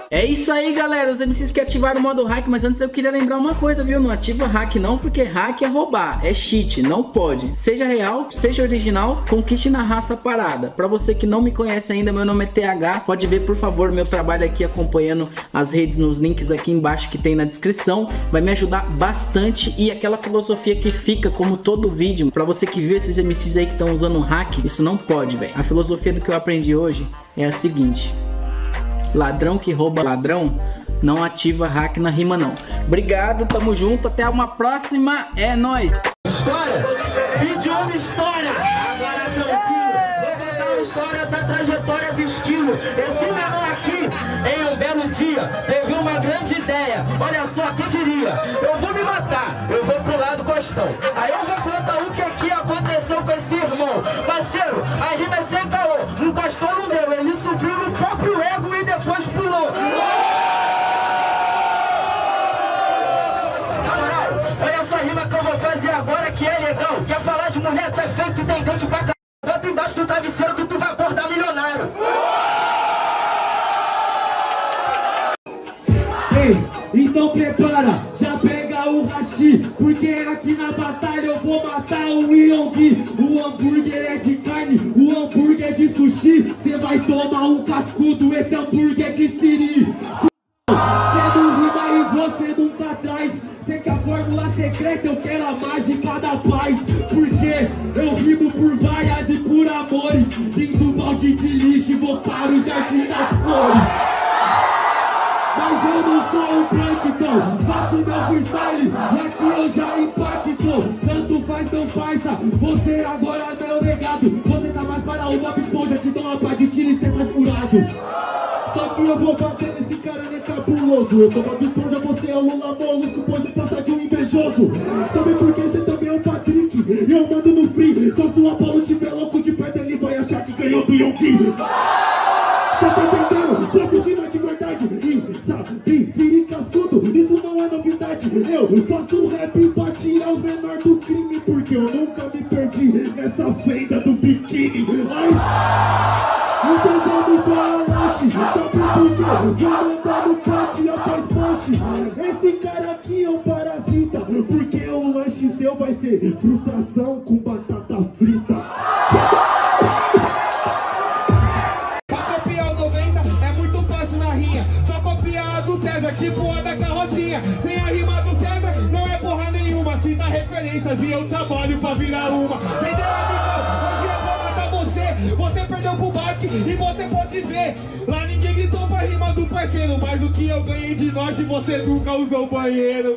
É isso aí, galera, os MCs que ativaram o modo hack, mas antes eu queria lembrar uma coisa, viu? Não ativa hack não, porque hack é roubar, é cheat, não pode. Seja real, seja original, conquiste na raça parada. Pra você que não me conhece ainda, meu nome é TH, pode ver, por favor, meu trabalho aqui acompanhando as redes nos links aqui embaixo que tem na descrição. Vai me ajudar bastante e aquela filosofia que fica como todo vídeo, pra você que viu esses MCs aí que estão usando hack, isso não pode, velho. A filosofia do que eu aprendi hoje é a seguinte: ladrão que rouba ladrão não ativa hack na rima não. Obrigado, tamo junto, até uma próxima, é nóis. História, vídeo uma história. Agora tranquilo, vou contar uma história da trajetória do estilo. Esse menor aqui, em um belo dia, teve uma grande ideia. Olha só, quem diria? Eu vou me matar, eu vou pro lado costão. Aí eu vou contar o que aconteceu com esse irmão. Parceiro, a rima é sem caô, no costão não deu, ele subiu no próprio ego e depois pulou. Olha essa rima que eu vou fazer agora que é legal. Quer falar de mulher, tu é feito e tem dente pra caralho. Bota embaixo do travesseiro que tu vai acordar milionário. Ei, então prepara, já pega o hashi, porque aqui na batalha eu vou matar o Yonggi. O hambúrguer é de carne, o hambúrguer é de sushi. Cê vai tomar um cascudo, esse hambúrguer é de siri. Cê não rima e você nunca traz. Cê quer a fórmula secreta, eu quero a mágica da paz. Porque eu rimo por vaias e por amores. Vim do balde de lixo e vou para o jardim das flores. Mas eu não sou um prankton, faço meu freestyle e aqui eu já impacto. Tanto faz, não farsa, você agora é meu legado. Você tá mais para o Bob Esponja, te dou uma pá de tiro e cê sai furado. Só que eu vou bater nesse cara, ele é cabuloso. Eu sou Bob Esponja, você é o Lula Molusco, pode passar de um invejoso. Sabe por que você também é o Patrick? E eu mando no free, só se o Apollo tiver louco de perto ele vai achar que ganhou do Yonggi. Cê tá entendendo? Faço rima de verdade e sabe, vire cascudo, isso não é novidade. Eu faço rap pra tirar os menores do crime, porque eu nunca me perdi nessa fenda do biquíni. Ai, então vamos para lanche, sabe por quê? Vou mandar no pátio após punch. Esse cara aqui é um parasita, porque o lanche seu vai ser frustração com batata frita. Tipo a da carrocinha, sem a rima do César, não é porra nenhuma. Cita referências e eu trabalho pra virar uma. Entendeu, amigão? Hoje eu vou matar você. Você perdeu pro basque e você pode ver. Lá ninguém gritou pra rima do parceiro, mas o que eu ganhei de norte você nunca usou banheiro.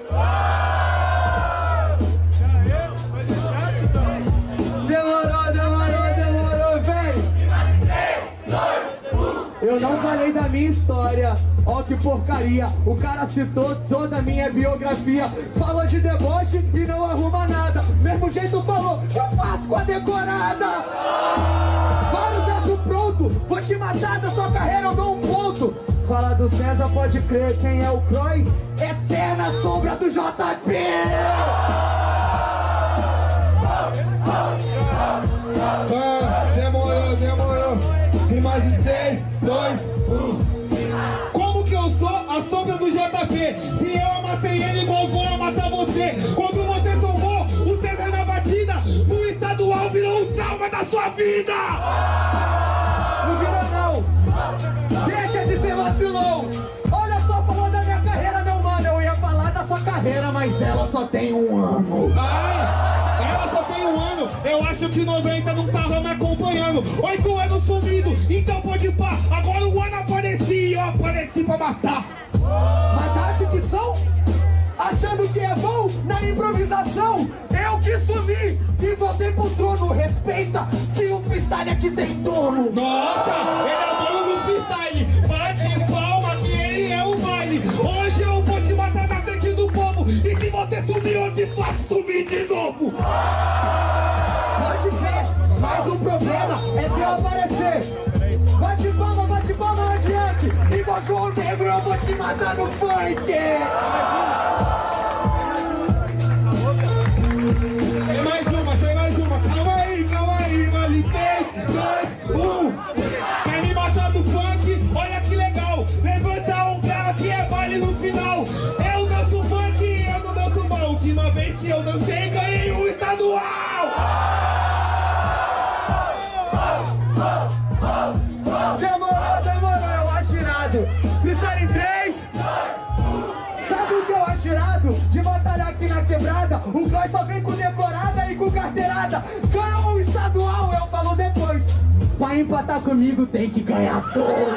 Eu não falei da minha história, ó que porcaria. O cara citou toda a minha biografia. Falou de deboche e não arruma nada. Mesmo jeito falou, eu faço com a decorada. Vários atos pronto, vou te matar da sua carreira, eu dou um ponto. Fala do César, pode crer, quem é o Croy? Eterna sombra do JP. Demorou. Em mais de 3, 2, 1. Como que eu sou a sombra do JP? Se eu amassei ele, igual vou amassar você. Quando você tomou o César na batida, no estadual virou um trauma da sua vida. Não vira não. Deixa de ser vacilão. Olha só, falou da minha carreira, meu mano. Eu ia falar da sua carreira, mas ela só tem um ano. Ela só tem um ano. Eu acho que 90 não tava me acompanhando. 8 anos sumido, então pode pá. Agora o ano apareci e eu apareci pra matar. Mataste que são? Achando que é bom na improvisação. Eu que sumi e voltei pro trono. Respeita que o freestyle aqui tem dono. Nossa, ele é o dono do freestyle. Bate palma que ele é o baile. Hoje eu vou te matar na frente do povo. E se você sumir, eu te faço sumir de novo. Pode ver, mas o problema é se eu aparecer. Bate palma adiante. Igual João Negro eu vou te matar no funk. Tem mais uma. Calma aí, vale 3, 2, 1. Quer me matar do funk? Olha que legal. Levanta um Freestyle em 3. Sabe o que eu acho irado? De batalhar aqui na quebrada, o Floyd só vem com decorada e com carteirada. Ganhou o estadual, eu falo depois. Pra empatar comigo tem que ganhar todos.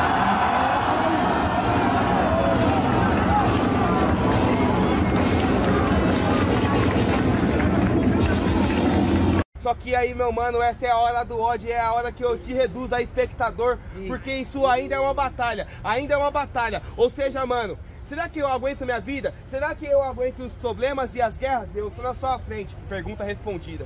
Só que aí, meu mano, essa é a hora do ódio, é a hora que eu te reduzo a espectador, porque isso ainda é uma batalha, Ou seja, mano, será que eu aguento minha vida? Será que eu aguento os problemas e as guerras? Eu tô na sua frente. Pergunta respondida.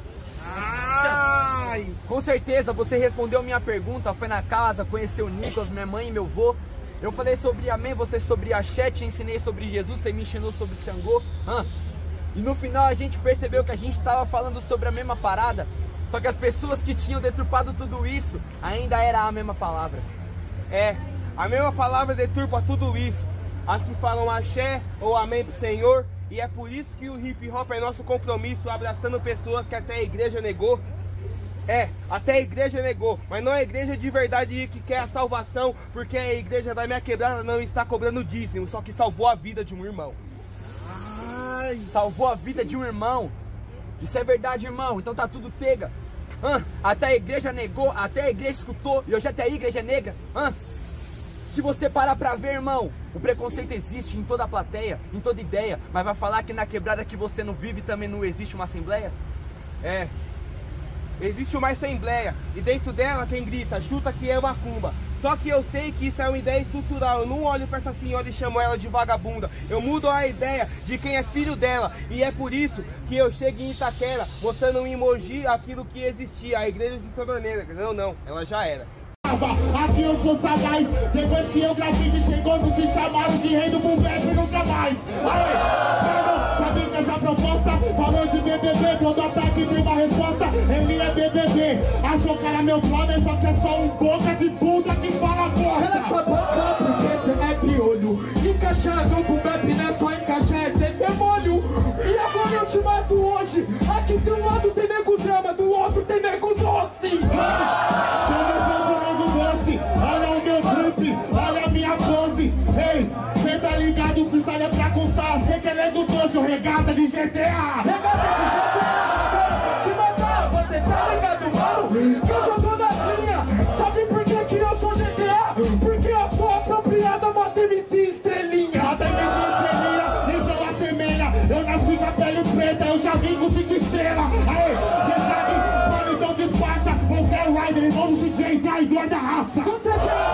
Ai, com certeza, você respondeu minha pergunta, foi na casa, conheceu o Nicolas, minha mãe e meu vô. Eu falei sobre Amém, você sobre Axé, te ensinei sobre Jesus, você me ensinou sobre Xangô. E no final a gente percebeu que a gente estava falando sobre a mesma parada, só que as pessoas que tinham deturpado tudo isso ainda era a mesma palavra. É, a mesma palavra deturpa tudo isso. As que falam axé ou amém pro Senhor. E é por isso que o hip hop é nosso compromisso, abraçando pessoas que até a igreja negou. É, até a igreja negou, mas não é a igreja de verdade que quer a salvação, porque a igreja da minha quebrada não está cobrando dízimo, só que salvou a vida de um irmão. Ai, salvou a vida de um irmão. Isso é verdade, irmão, então tá tudo tega. Até a igreja negou, até a igreja escutou, e hoje até a igreja é negra. Se você parar pra ver, irmão, o preconceito existe em toda a plateia, em toda ideia, mas vai falar que na quebrada que você não vive também não existe uma assembleia? É, existe uma assembleia, e dentro dela quem grita, chuta que é macumba. Só que eu sei que isso é uma ideia estrutural, eu não olho pra essa senhora e chamo ela de vagabunda. Eu mudo a ideia de quem é filho dela, e é por isso que eu chego em Itaquera, mostrando um emoji aquilo que existia, a igreja se tornou negra. Não, ela já era. Aqui eu sou sagaz, depois que eu grafite chegou, não te chamaram de rei do boom bap nunca mais. Aê, sabia que essa proposta falou de BBB, quando ataque tem uma resposta, ele é BBB. Achou que era meu brother, só que é só um boca de bunda que fala bosta. Cala sua boca, porque cê é piolho. Encaixar no boom bap não é só encaixar, é ser demônio. E agora eu te mato hoje. Aqui de um lado tem nego drama, do outro tem nego doce. Olha o meu grupo, olha a minha pose. Ei, cê tá ligado, o freestyle é pra contar. Cê que é nego doce, o regata de GTA. Regata de GTA, te matar. Você tá ligado, mano? Que eu já tô na linha. Sabe por que eu sou GTA? Porque eu sou apropriada, mata MC estrelinha. Mata MC estrelinha, então assemelha. Eu nasci com a pele preta, eu já vim com 5 estrelas. Aê, cê sabe, mano, então despacha. Você é o Rider, irmão do CJ, traidor da raça. Você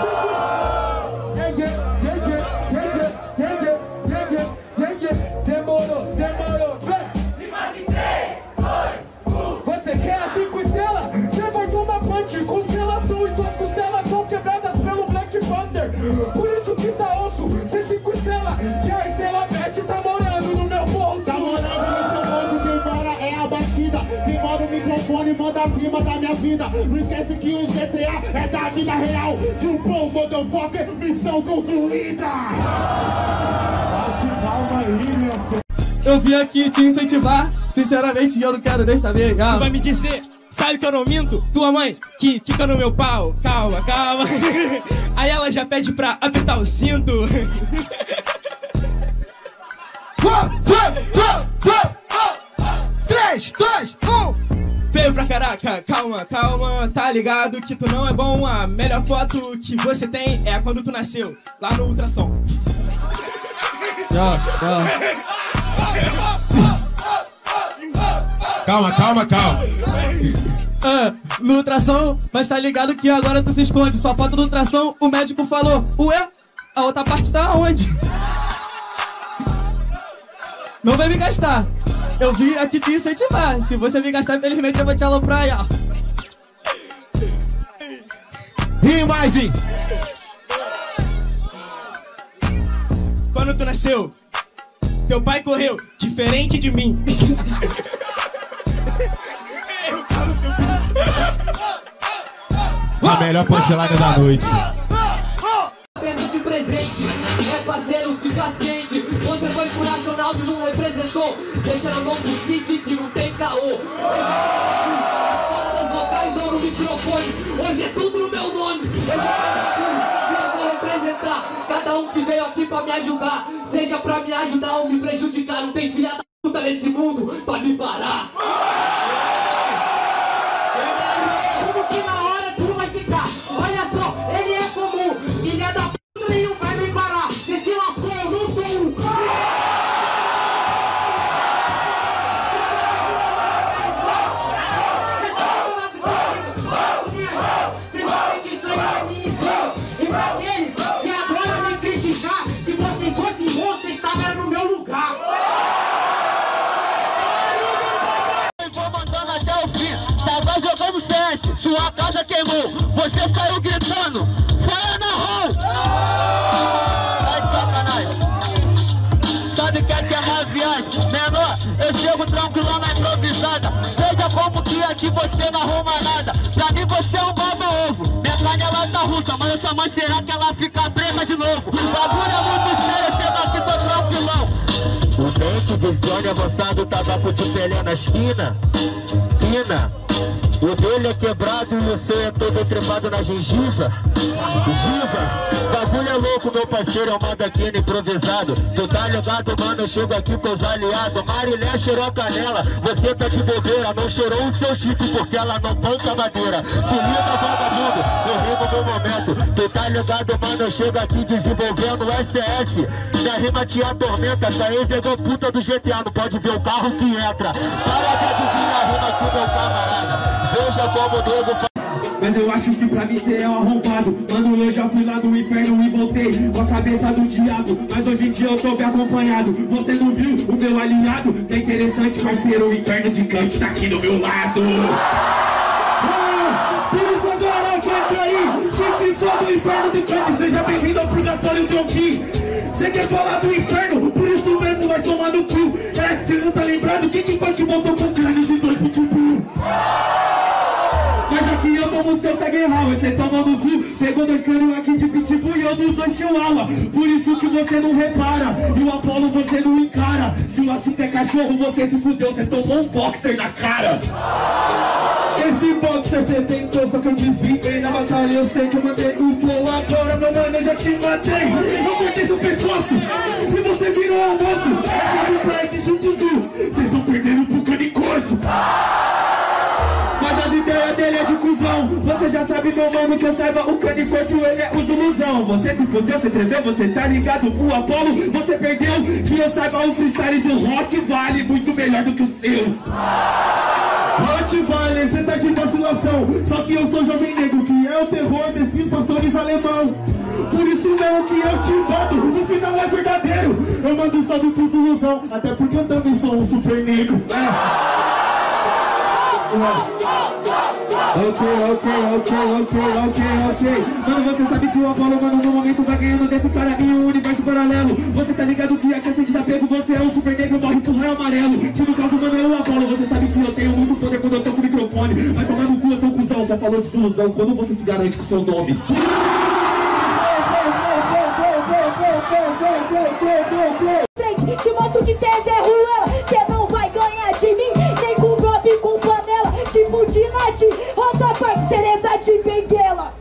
demorou, vem! E mais em 3, 2, 1. Você quer a 5 estrelas? Você vai tomar punch, constelação e suas costelas são quebradas pelo Black Panther. Por isso que tá osso, você 5 estrelas. E a estrela Pet tá morando no meu bolso. Tá morando no seu bolso, quem mora é a batida. Quem mora o microfone manda acima da minha vida. Não esquece que o GTA é da vida real. De um bom motherfucker, missão concluída. Bate palma aí, meu filho. Eu vim aqui te incentivar, sinceramente eu não quero nem saber. Tu vai me dizer, sabe que eu não minto? Tua mãe, que quica no meu pau. Calma. Aí ela já pede pra apertar o cinto. 3, 2, 1. Veio pra caraca, calma, tá ligado que tu não é bom. A melhor foto que você tem é quando tu nasceu, lá no ultrassom. Calma. No ultrassom, mas tá ligado que agora tu se esconde. Sua foto do ultrassom, o médico falou: ué, a outra parte tá onde? Não vai me gastar. Eu vim aqui te incentivar. Se você me gastar, infelizmente eu vou te aloprar aí, ó. E mais, hein? Quando tu nasceu, teu pai correu, diferente de mim. A melhor punchline da noite. Apenas de presente, é parceiro, fica ciente. Você foi pro Nacional e não representou. Deixa na mão do City que não tem caô. As palavras vocais ou no microfone. Hoje é tudo no meu nome. Esse é o bagulho que eu vou representar. cada um que veio aqui pra me ajudar, seja pra me ajudar ou me prejudicar. Não tem filha da puta nesse mundo pra me parar. Como que na hora tudo vai ficar? Olha só, ele é comum, filha da puta nenhum vai me parar. Você se lascou, eu não sou um. Vocês sabem que isso aí é mim. E pra aqueles que adoram me criticar, se vocês fossem bons, vocês estavam no meu lugar. Vou mandando até o fim, tava jogando CS, sua casa queimou, você saiu gritando, fire na hall! Tá de sacanagem. Sabe que aqui é uma viagem, menor, eu chego tranquilão na improvisada. Veja como que aqui você não arruma nada. Pra mim você é um baba-ovo, minha carne ela tá russa, mas eu só mancheirar que ela fica preta de novo. O bagulho é muito sério, eu chego aqui tô tranquilão. O dente de Johnny avançado, tabaco de pelé na esquina. Quina, o dele é quebrado e o seu é todo trepado na gengiva. Giva, bagulho é louco, meu parceiro, é uma daquele improvisado. Tu tá ligado, mano, eu chego aqui com os aliados. Marilé cheirou canela, você tá de bobeira. Não cheirou o seu chifre porque ela não panca madeira. Se liga, vagabundo, eu rimo no momento. Tu tá ligado, mano, eu chego aqui desenvolvendo o SS. Minha rima te atormenta, essa ex é puta do GTA. Não pode ver o carro que entra. Para de adivinhar a rima aqui, meu camarada. Veja como o nego faz. Mas eu acho que pra mim cê é um arrombado. Mano, eu já fui lá do inferno e voltei com a cabeça do diabo. Mas hoje em dia eu tô bem acompanhado. Você não viu o meu aliado? É interessante, parceiro, o inferno de Kant tá aqui do meu lado. Por isso agora vai cair. Se for do inferno de Kant, seja bem-vindo ao purgatório de Oki. Cê quer falar do inferno? Por isso mesmo vai tomar no cu. É, cê não tá lembrado? Quem que foi que voltou com crânio de 2 pitbull? Mas aqui eu tomo seu taguerral, você toma no cu. Pegou 2 crânios aqui de pitbull e eu dos 2 chihuahua. Por isso que você não repara e o Apolo você não encara. Se o assunto é cachorro, você se fudeu, você tomou um boxer na cara. Esse boxer você tentou, só que eu desviei na batalha. Eu sei que eu mandei o flow agora, meu mano, eu já te matei. Eu cortei seu pescoço e você virou almoço. Esse pra esse jutsu, vocês estão perdendo pro canicorso. Mas as ideias dele é de cuzão. Você já sabe, meu mano, que eu saiba, o canicorso ele é os ilusão. Você se fudeu, você tremeu, você tá ligado pro Apolo, você perdeu. Que eu saiba, o freestyle do Rock vale muito melhor do que o seu. Rock vale, você tá de vacilação. Só que eu sou jovem negro, que é o terror desses pastores alemão. Por isso mesmo que eu te boto, no final é verdadeiro. Eu mando salve pro ilusão, até porque eu também sou um super negro. Ok. Mano, você sabe que o Apolo, mano, no momento vai ganhando desse cara em um universo paralelo. Você tá ligado que a questão de desapego, você é um super negro, morre pro raio amarelo. Que no caso, mano, é o Apolo. Você sabe que eu tenho muito poder quando eu tô com o microfone. Vai tomar no cu, eu sou cuzão, só falou de desilusão. Quando você se garante com o seu nome? Te mostro que cê é Zé Ruela, cê não vai ganhar de mim, nem com golpe, com panela, tipo de Nath, Rosa Parks, Teresa de Benguela.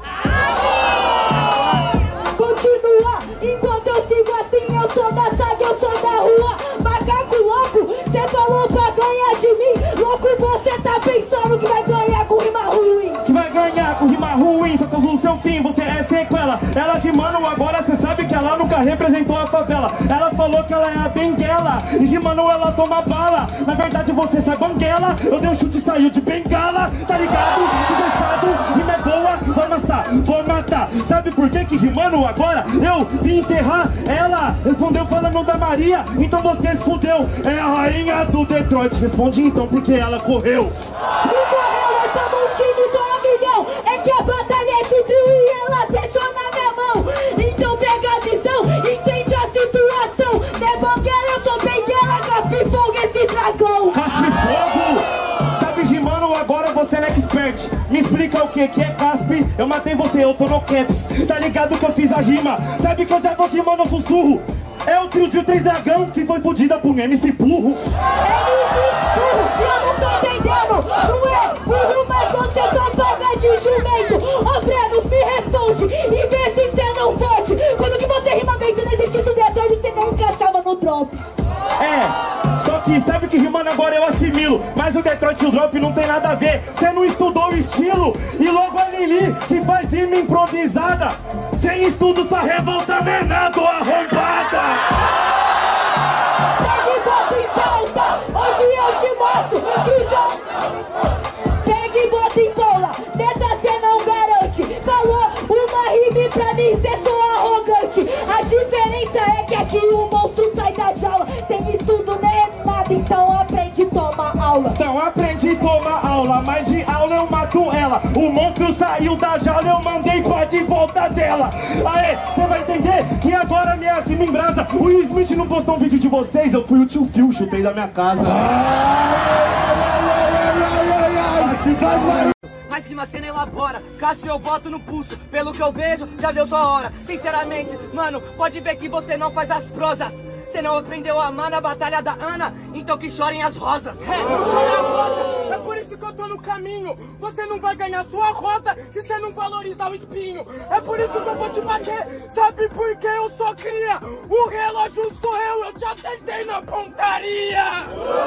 Continua, enquanto eu sigo assim, eu sou da saga, eu sou da rua. Macaco louco, cê falou pra ganhar de mim, louco você tá pensando que vai ganhar com rima ruim. Que vai ganhar com rima ruim, só causa o seu fim, você é sequela. Ela que, mano, agora cê sabe que ela nunca representou a favela. Ela falou que ela é a Benguela e que, mano, ela toma bala. Na verdade você sai banguela, eu dei um chute e saiu de bengala. Tá ligado? Desgraçado, rima é boa, vai amassar, vou matar. Sabe por que rimando agora eu vim enterrar ela? Respondeu falando da Maria, então você se fudeu. É a rainha do Detroit, responde então porque ela correu. Não correu, eu sou um time do amigão. É que a batalha é de trio e ela deixou na minha mão. Então pega a visão, entende a situação. Né banguela, eu sou Benguela, caspe fogo esse dragão. Caspe fogo? Sabe rimando agora você é expert. Me explica o que é caspe? Eu matei você, eu tô no caps. Tá ligado que eu fiz a rima? Sabe que eu já vou rimando sussurro. É o trio de 3 dragão que foi fodida por MC burro. MC burro, eu não tô entendendo. Não é burro, mas você só paga de jumento. Ô Breno, me responde e vê se cê não pode. Como que você rima bem golpe. Só que sabe que rimando agora eu assimilo. Mas o Detroit e o Drop não tem nada a ver. Cê não estudou o estilo. E logo a Lili que faz rima improvisada. Sem estudo sua revolta menado, arrombada. Pega e bota em pauta, hoje eu te mostro que já... Pega e bota em bola, dessa cê não garante. Falou uma rima pra mim, cê sou arrogante. A diferença é que aqui o monstro sai da jaula. Sem estudo nem é nada, então aprende e toma aula. Então aprendi e toma aula, mas de aula eu mato ela. O monstro saiu da jaula, eu mandei pra de volta dela. Aê, cê vai entender que agora minha rima embrasa. O Will Smith não postou um vídeo de vocês, eu fui o tio Phil, chutei da minha casa. Mas rima cena elabora, caso eu boto no pulso. Pelo que eu vejo, já deu sua hora. Sinceramente, mano, pode ver que você não faz as prosas. Você não aprendeu a amar na batalha da Ana, então que chorem as rosas. Não chora a rosa, é por isso que eu tô no caminho. Você não vai ganhar sua rosa se você não valorizar o espinho. É por isso que eu vou te bater, sabe por que eu sou cria? O relógio sou eu te acertei na pontaria.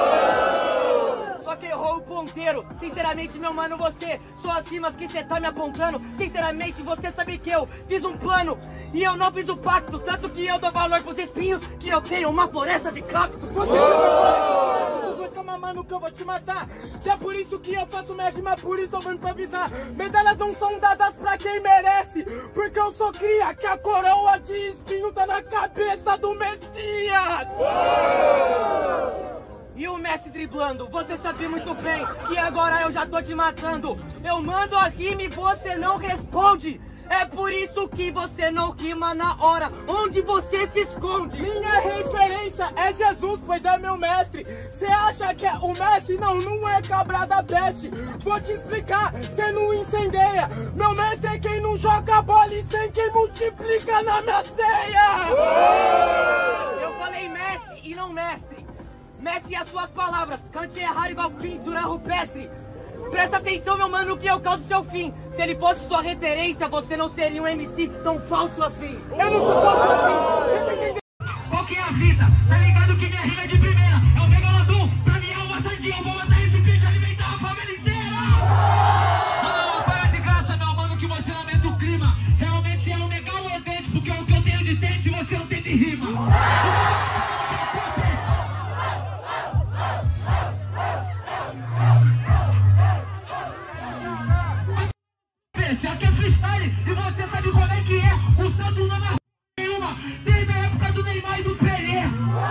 Só que errou o ponteiro. Sinceramente, meu mano, você, suas rimas que cê tá me apontando. Sinceramente, você sabe que eu fiz um plano e eu não fiz o pacto. Tanto que eu dou valor pros espinhos, que eu tenho uma floresta de cactos. Você não vai calma, mano, que eu vou te matar. E é por isso que eu faço minha rima, por isso eu vou improvisar. Medalhas não são dadas pra quem merece, porque eu sou cria, que a coroa de espinho tá na cabeça do Messias. E o Messi driblando, você sabe muito bem que agora eu já tô te matando. Eu mando a rima e você não responde. É por isso que você não rima na hora onde você se esconde. Minha referência é Jesus, pois é meu mestre. Cê acha que é o Messi? Não, não é cabra da peste. Vou te explicar, cê não incendeia. Meu mestre é quem não joga bola e sem quem multiplica na minha ceia. Eu falei Messi e não mestre. Messi as suas palavras, cante errar igual pintura rupestre. Presta atenção, meu mano, que eu causo seu fim. Se ele fosse sua referência, você não seria um MC tão falso assim. Eu não sou falso assim, você tá entendendo? Qual que é a fita? Tá ligado que minha rima é de primeira. É o Megalodon, pra mim é uma sardinha. Eu vou matar esse bicho e alimentar a família inteira. Ah, para de graça, meu mano, que você aumenta o clima. Realmente é um legal evento, porque é o que eu tenho de dente e você não tem de rima. Aqui é freestyle e você sabe como é que é. O santo não é nenhuma, desde a época do Neymar e do Pelé.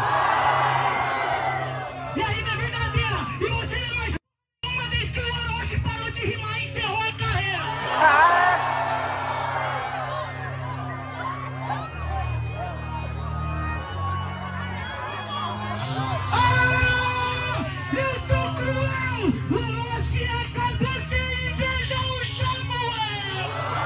E a rima é verdadeira e você não mais uma vez que o Orochi parou de rimar e encerrou a carreira. Eu sou cruel, o Orochi acabou sem inveja, o Samuel.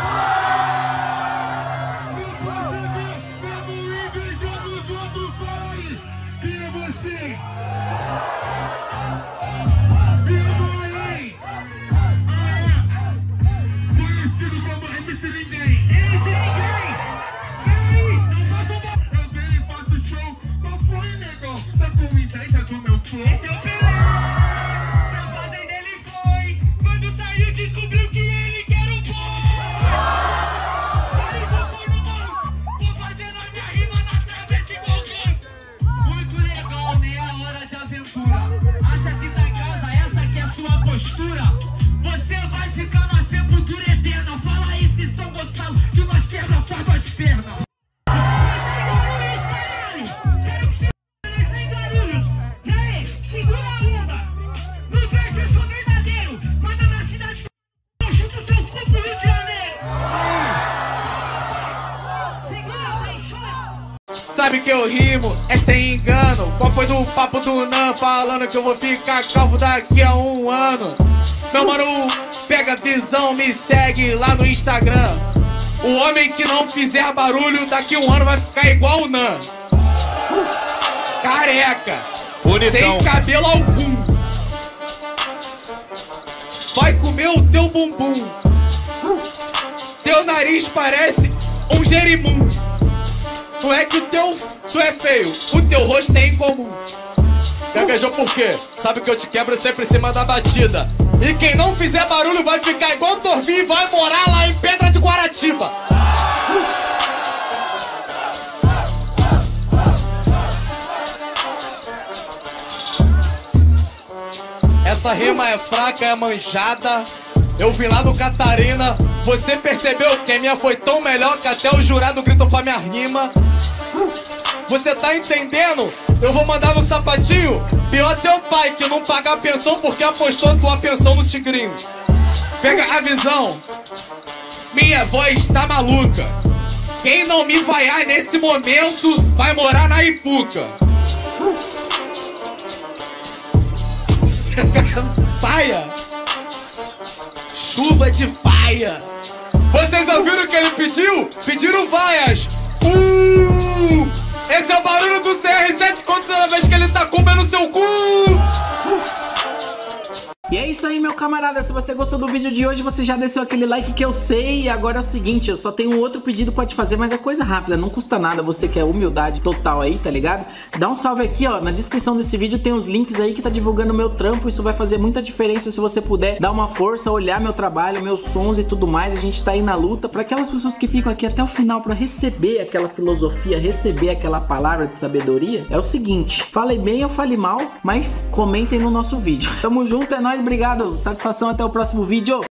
Esse é o Pelé. Pra fazenda ele foi. Quando saiu descobriu que ele que era o bom. Por isso eu fui no monstro. Tô fazendo a minha rima na cabeça igual ganso. Muito legal, meia hora de aventura. Acha que tá em casa, essa que é a sua postura. Você vai ficar na sepultura eterna. Fala aí se São Gonçalo que nós quebra só das pernas. Sabe que eu rimo, é sem engano. Qual foi do papo do Nan falando que eu vou ficar calvo daqui a 1 ano? Meu mano, pega a visão, me segue lá no Instagram. O homem que não fizer barulho daqui a 1 ano vai ficar igual o Nan. Careca, bonitão, sem cabelo algum. Vai comer o teu bumbum. Teu nariz parece um jerimum. Não é que tu é feio, o teu rosto é incomum. Gaguejou por quê? Sabe que eu te quebro sempre em cima da batida. E quem não fizer barulho vai ficar igual Torvinho e vai morar lá em Pedra de Guaratiba. Essa rima é fraca, é manjada. Eu vim lá do Catarina. Você percebeu que a minha foi tão melhor que até o jurado gritou pra minha rima? Você tá entendendo? Eu vou mandar no sapatinho. Pior teu pai que não paga a pensão porque apostou tua pensão no tigrinho. Pega a visão. Minha voz tá maluca. Quem não me vaiar nesse momento vai morar na Ipuca. Saia. Chuva de faia. Vocês ouviram o que ele pediu? Pediram vaias. Esse é o barulho do CR7 toda vez que ele tá comendo seu cu. E é isso aí, meu camarada, se você gostou do vídeo de hoje, você já desceu aquele like que eu sei. E agora é o seguinte, eu só tenho um outro pedido pra te fazer, mas é coisa rápida, não custa nada, você quer humildade total aí, tá ligado? Dá um salve aqui, ó, na descrição desse vídeo tem os links aí que tá divulgando o meu trampo. Isso vai fazer muita diferença se você puder dar uma força, olhar meu trabalho, meus sons e tudo mais. A gente tá aí na luta, pra aquelas pessoas que ficam aqui até o final pra receber aquela filosofia, receber aquela palavra de sabedoria. É o seguinte, falei bem ou fale mal, mas comentem no nosso vídeo. Tamo junto, é nóis. Obrigado, satisfação, até o próximo vídeo.